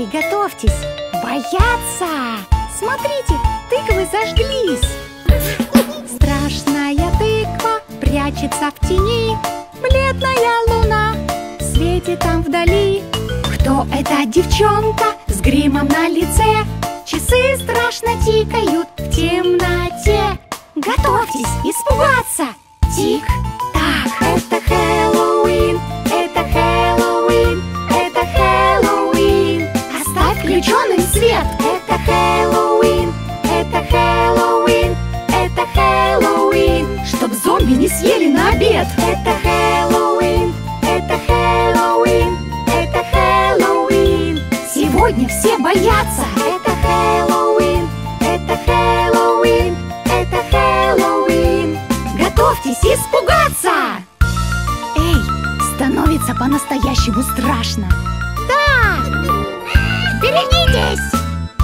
Приготовьтесь бояться! Смотрите, тыквы зажглись! Страшная тыква прячется в тени. Бледная луна светит там вдали. Кто эта девчонка с гримом на лице? Часы страшно тикают в темноте. Готовьтесь испугаться! Тик-так! Это Хэллоуин! Это Хэллоуин! Это Хэллоуин! Оставь включенным свет! Это Хэллоуин! Это Хэллоуин! Это Хэллоуин! Чтоб зомби не съели на обед! Это Хэллоуин! Это Хэллоуин! Это Хэллоуин! Сегодня все боятся! Это Хэллоуин! Это Хэллоуин! Это Хэллоуин! Готовьтесь испугаться! Эй, становится по-настоящему страшно! Да! Берегитесь!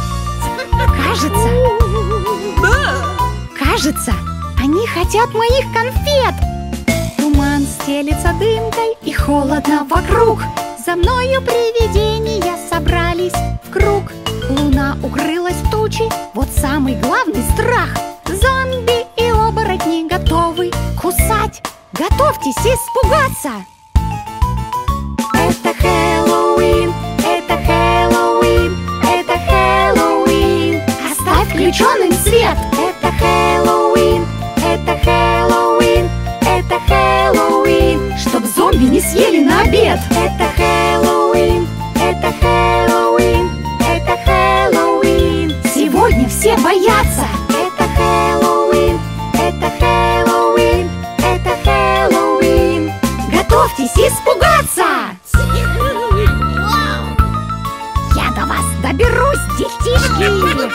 Кажется, они хотят моих конфет! Туман стелется дымкой и холодно вокруг. За мною привидения собрались в круг. Луна укрылась в тучи, вот самый главный страх. Зомби и оборотни готовы кусать. Готовьтесь испугаться! Это Хэллоуин! Это Хэллоуин! Это Хэллоуин! Оставь включенным свет! Это Хэллоуин! Это Хэллоуин! Это Хэллоуин! Чтоб зомби не съели на обед! Это Хэллоуин! Это Хэллоуин! Это Хэллоуин! Сегодня все боятся! Это Хэллоуин! Это Хэллоуин! Это Хэллоуин! Готовьтесь испугаться! Я до вас доберусь, детишки!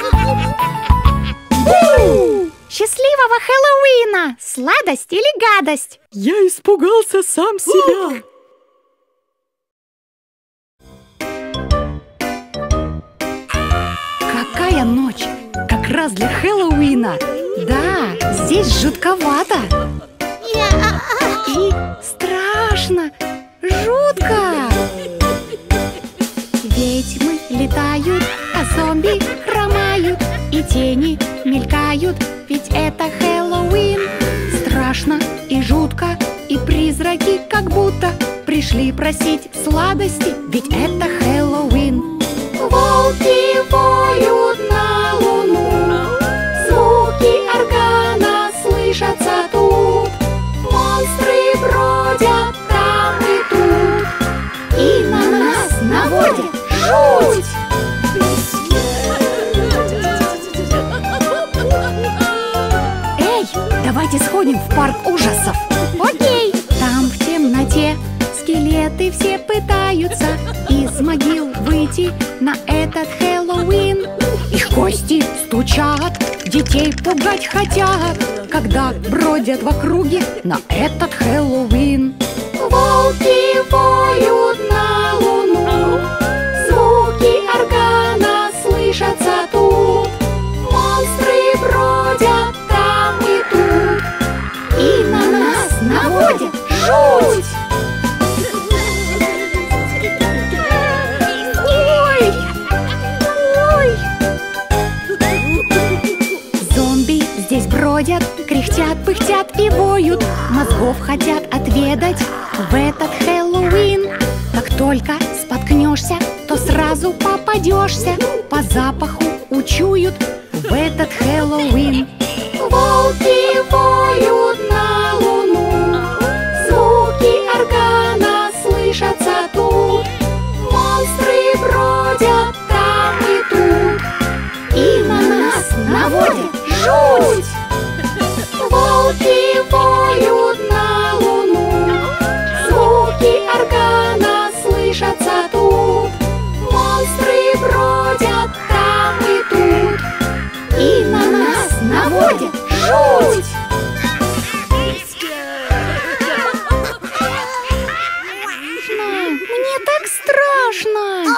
Счастливого Хэллоуина! Сладость или гадость? Я испугался сам себя. Какая ночь! Как раз для Хэллоуина! Да, здесь жутковато! И страшно! Жутко! Ведьмы летают, а зомби хромают, и тени мелькают, ведь это Хэллоуин. Страшно и жутко, и призраки как будто пришли просить сладости, ведь это Хэллоуин. Волки воют на луну, звуки органа слышатся тут. Монстры бродят там и тут, и на нас наводят жуть. Эй, давайте сходим в парк ужасов. Окей. Там в темноте скелеты все пытаются из могил выйти на этот Хэллоуин. Их кости стучат, детей пугать хотят, когда бродят в округе на этот Хэллоуин. Волки воют на луну, звуки органа слышатся тут. Монстры бродят там и тут, и на нас наводят жуть. Зомби здесь бродят, кряхтят, пыхтят и воют, мозгов хотят отведать в этот Хэллоуин. Как только споткнешься, то сразу попадешься, по запаху учуют в этот Хэллоуин. Волки воют на луну, звуки органа слышатся тут. Монстры бродят там и тут, и на нас наводят жуть. Волки воют на луну, звуки органа слышатся тут. Монстры бродят там и тут, и на нас наводят жуть. Мне так страшно.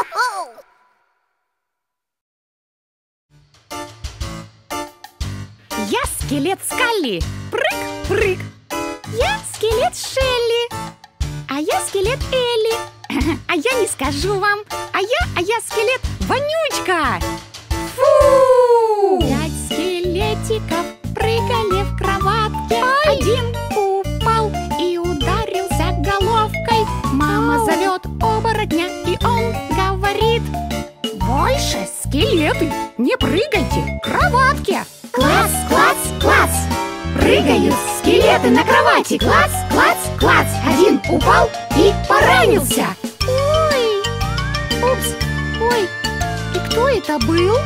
Я скелет Скалли. Прыг-прыг. Я скелет Шелли. А я скелет Элли. А я не скажу вам. А я скелет Вонючка! Фу! 5 скелетиков прыгали в кроватке. Один упал и ударился головкой. Мама зовет оборотня, и он говорит: больше, скелеты, не прыгайте в кроватке. Класс, класс, класс! Прыгают скелеты на кровати. Класс, класс, класс! Один упал и поранился. Ой! Упс! Ой! И кто это был?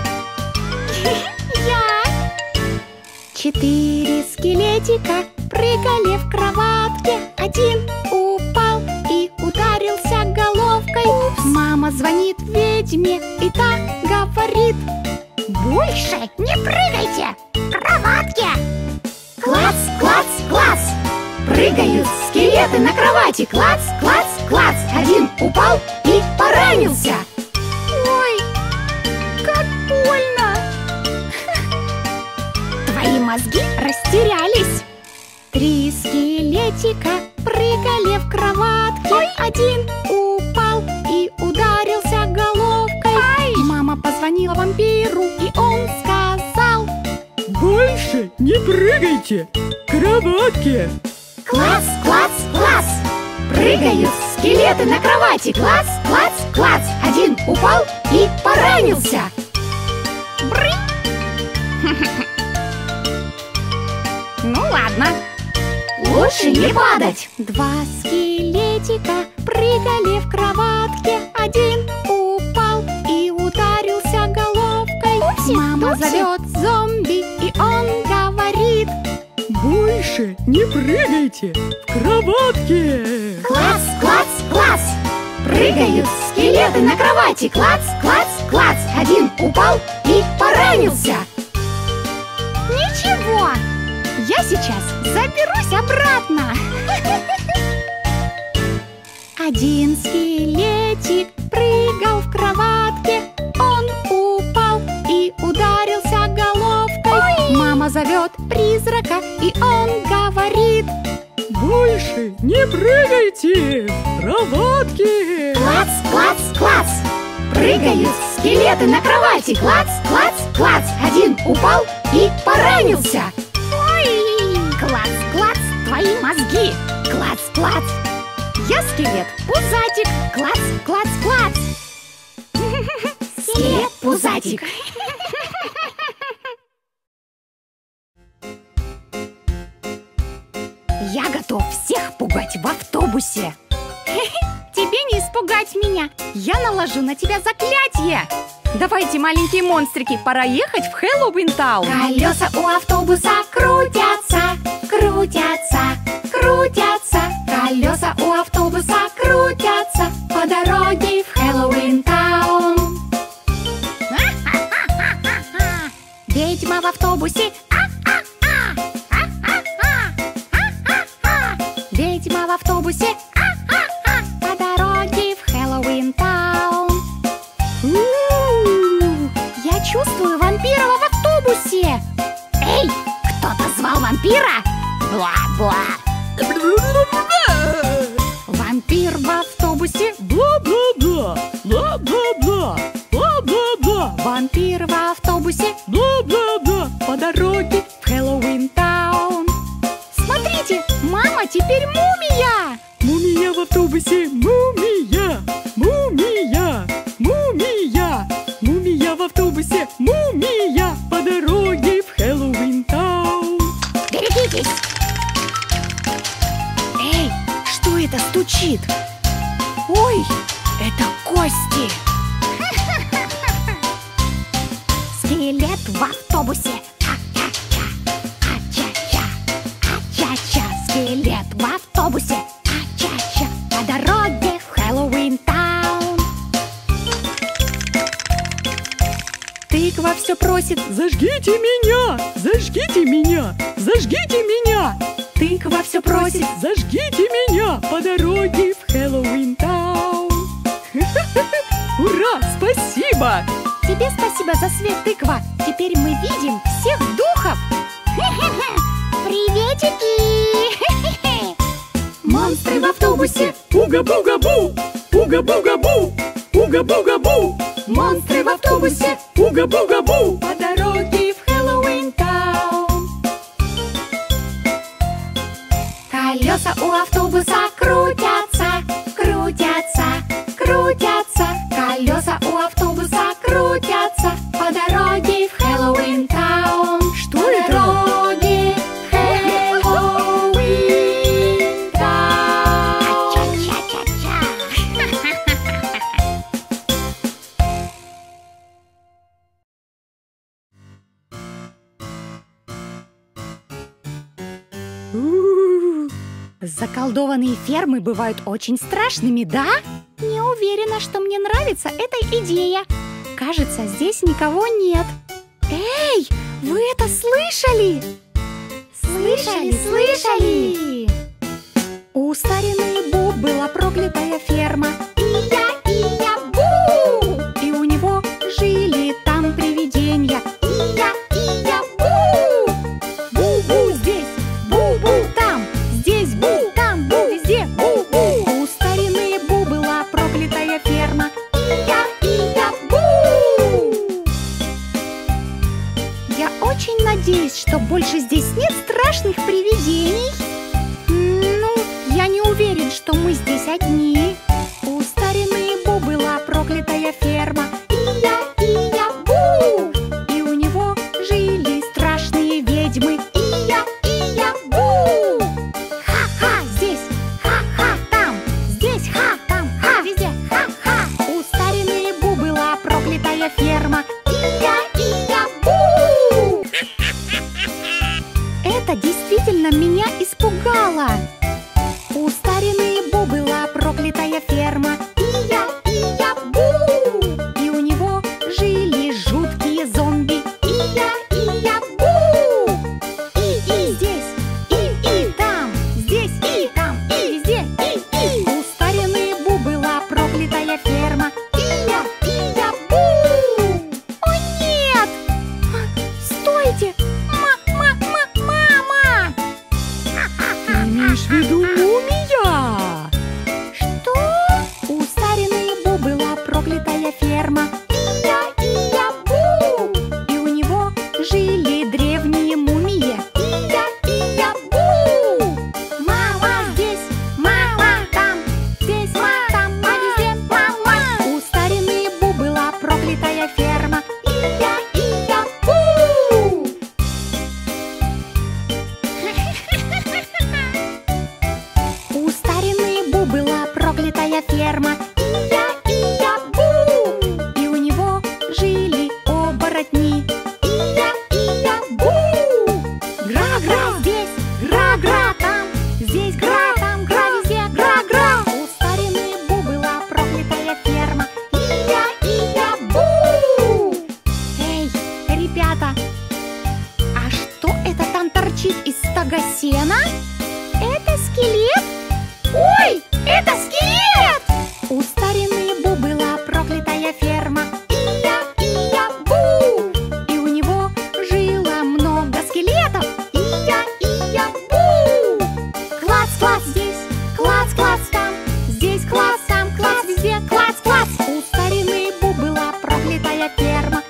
Я! 4 скелетика прыгали в кроватке. Один упал и ударился головкой. Мама звонит ведьме, и та говорит: больше не прыгайте в кроватке. Класс, класс, класс! Прыгают скелеты на кровати. Класс, класс, класс! Один упал и поранился. Ой, как больно! Твои мозги растерялись. 3 скелетика прыгали в кроватке. Один упал и ударился головкой. Мама позвонила вампиру, и он сказал: больше не прыгайте в кроватке. класс, класс, класс! Прыгают скелеты на кровати. Класс, класс, класс! Один упал и поранился. Бры! Ну ладно, лучше не падать. 2 скелетика прыгали в кроватке. Один упал и ударился головкой. Мама зовет зомби, и он говорит: больше не прыгайте в кроватке. класс, класс, класс! Прыгают скелеты на кровати. Класс, класс, класс! Один упал и поранился. Ничего, я сейчас заберусь обратно. 1 скелетик прыгал в кроватке. Он упал и ударился головкой. Мама зовет призрака, и он говорит: больше не прыгайте в кроватке. класс, класс, класс! Прыгают скелеты на кровати. Класс, класс, класс! Один упал и поранился. Ой, класс, класс, твои мозги. Класс, класс! Я скелет Пузатик. Класс, класс, класс! Скелет Пузатик. Я готов всех пугать в автобусе. Тебе не испугать меня. Я наложу на тебя заклятие. Давайте, маленькие монстрики, пора ехать в Хэллоуин Таун. Колеса у автобуса крутятся, крутятся, крутятся. Колеса у автобуса крутятся по дороге в Хэллоуин Таун. Ведьма в автобусе. Ведьма в автобусе. По дороге в Хэллоуин Таун. Я чувствую вампира в автобусе. Эй, кто-то звал вампира? Бла-бла. Вампир в автобусе. Бла-бла-бла, бла-бла-бла, бла-бла-бла. Вампир в автобусе. Бла-бла-бла. По дороге в Хэллоуин Таун. Смотрите, мама теперь мумия. Мумия в автобусе, мумия, мумия, мумия. Мумия в автобусе, мумия. По дороге в Хэллоуин Таун. Берегитесь. Эй, что это стучит? Ой, это кости. Скелет в автобусе. А-ча-ча, а-ча-ча, а-ча-ча. Скелет в автобусе. А-ча-ча. По дороге в Хэллоуин Таун. Тыква все просит: Зажгите меня, зажгите меня, зажгите меня. тыква все просит. Зажгите меня по дороге в Хэллоуин Таун. Ура, спасибо! Тебе спасибо за свет, тыква. Теперь мы видим всех духов. Приветики! Монстры в автобусе. Уга-буга-бу, уга-буга-бу, уга-буга-бу. Монстры в автобусе, Уга-буга-бу! по дороге в Хэллоуин таун. Колеса у автобуса крутятся, крутятся, крутятся. Колеса у автобуса крутятся по дороге в Хэллоуин таун. Что По это? дороге в Хэллоуин таун. У-у-у. Заколдованные фермы бывают очень страшными, да? Не уверена, что мне нравится эта идея. Кажется, здесь никого нет. Эй, вы это слышали? Слышали? У старины Бу была проклятая ферма, Ия-ия-бу! и у него жили там привидения. Ия-ия-бу! Бу-бу здесь, бу-бу там, здесь бу, там бу, везде бу-бу. У старины Бу была проклятая ферма. Ия-ия-бу! Я очень надеюсь, что больше здесь нет страшных привидений. Ну, я не уверен, что мы здесь одни. У старины Бу была проклятая ферма, Ия-ия-бу! и у него жили страшные ведьмы. Ия-ия-бу! Ха-ха здесь, ха-ха там, здесь ха, там ха, везде ха-ха. У старины Бу была проклятая ферма. Ия-ия-бу! Это действительно меня испугало. У старины Бу была проклятая ферма, Ия-ия-бу! и у него жили жуткие зомби. Ия-ия-бу! И здесь, и там, здесь, и там, и везде, и. У старины Бу была проклятая ферма. Ия-ия-бу! О нет! Стойте! Мама! Ты имеешь в виду мумия? Что? У старины Бу была проклятая ферма, Ия-ия-бу! и у него жили древние мумии. Ия-ия-бу! Мама здесь, мама там, здесь, там, везде, мама. У старины Бу была проклятая ферма. Ия-ия-бу! У старины Бу была проклятая ферма, Ия-ия-бу! и у него жили оборотни. Ия-ия-бу! Гра-гра здесь, гра-гра там, здесь гра, там гра, везде гра-гра. У старины Бу была проклятая ферма. Ия-ия-бу! Эй, ребята, а что это там торчит из стога сена? Это скелет? Ой, это скелет! У старины Бу была проклятая ферма, Ия-ия-бу! и у него жило много скелетов. Ия-ия-бу! Клац-клац здесь, клац-клац там, здесь клац, там клац, везде клац-клац. У старины Бу была проклятая ферма.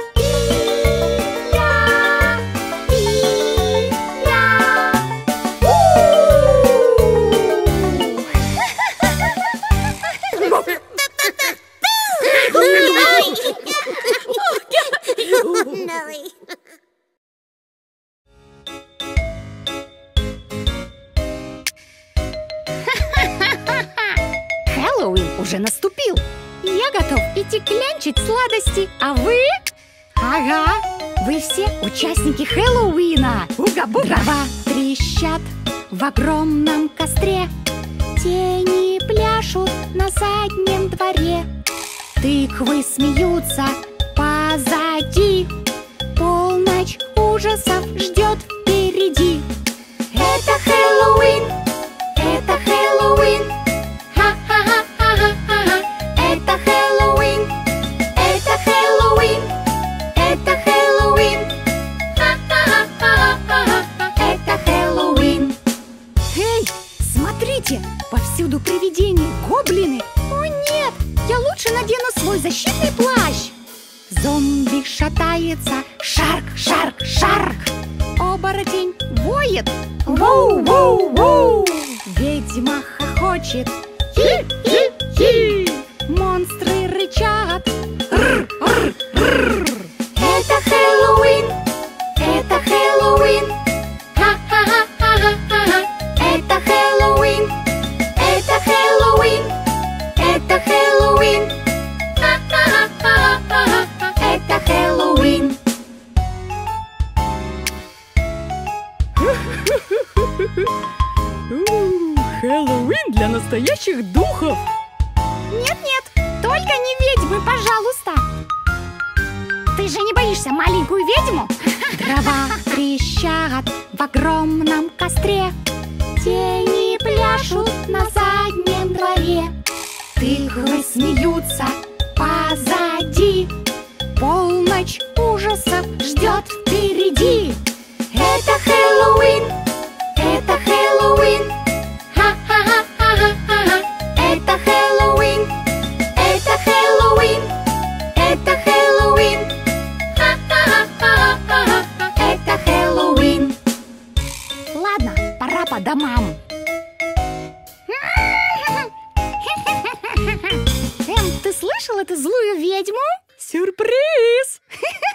Хэллоуин уже наступил. Я готов идти клянчить сладости, а вы? Ага, вы все участники Хэллоуина. Уга-буга! Дрова трещат в огромном костре, тени пляшут на заднем дворе, тыквы смеются позади, полночь ужасов ждет впереди. Это Хэллоуин! Это Хэллоуин! Ха-ха-ха-ха-ха-ха. Это Хэллоуин! Это Хэллоуин! Это Хэллоуин! Ха-ха-ха-ха-ха. Это Хэллоуин! Эй, смотрите, повсюду привидения, гоблины. О нет, я лучше надену свой защитный плащ. Зомби шатается, шарк, шарк, шарк. Оборотень воет, воу, воу, воу. Ведьма хохочет, хи-хи-хи. Монстры рычат, р-р-р. Это Хэллоуин, это Хэллоуин. Ха-ха-ха-ха-ха-ха. Это Хэллоуин, это Хэллоуин, это Хэллоуин. Ха-ха-ха-ха-ха. Это Хэллоуин. Хэллоуин для настоящих духов. Нет-нет, только не ведьмы, пожалуйста. Ты же не боишься маленькую ведьму? Дрова трещат в огромном костре. Тени пляшут на заднем дворе. Тыквы смеются позади. Полночь ужасов ждет впереди. Это Хэллоуин, это Хэллоуин. Ха-ха-ха-ха-ха. Это Хэллоуин, это Хэллоуин, это Хэллоуин. Ха-ха-ха-ха-ха. Это Хэллоуин. Ладно, пора по домам. Ты слышал эту злую ведьму? Сюрприз!